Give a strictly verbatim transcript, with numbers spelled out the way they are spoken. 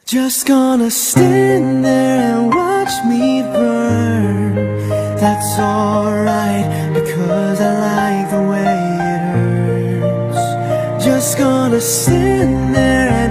Just gonna stand there and watch me burn. That's alright, because I like the way it hurts. Just gonna stand there and